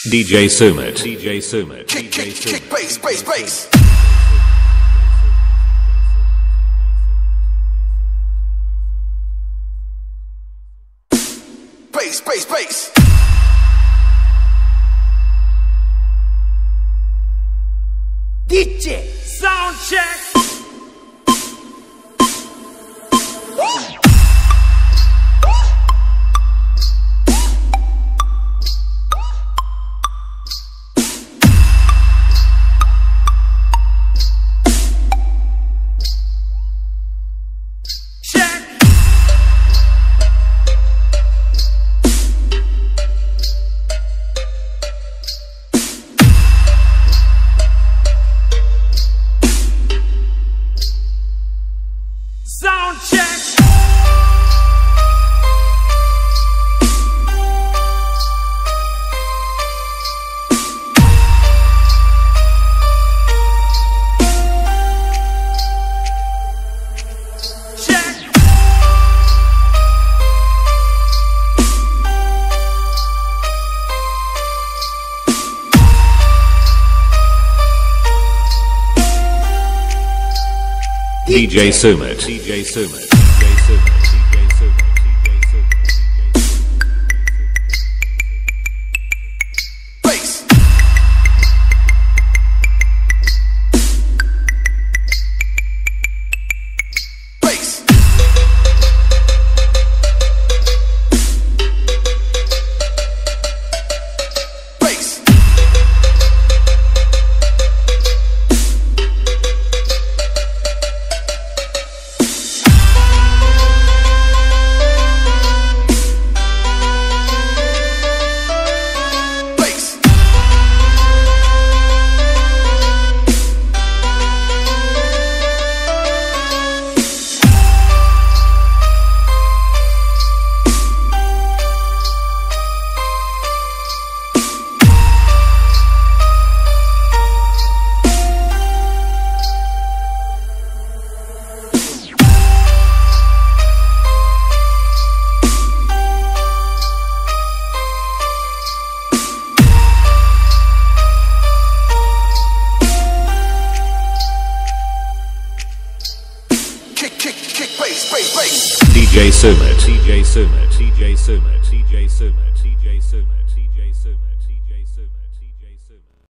DJ Sumit. DJ Sumit. Kick, kick, kick, bass, bass, bass. Bass, bass, bass. DJ sound check. Sound check. DJ Sumit. DJ Sumit. DJ Sumit. DJ Sumit. Bass. Bass. Bass. DJ Sumit. DJ Sumit. DJ Sumit. DJ Sumit. DJ Sumit. DJ Sumit. DJ Sumit. DJ Sumit.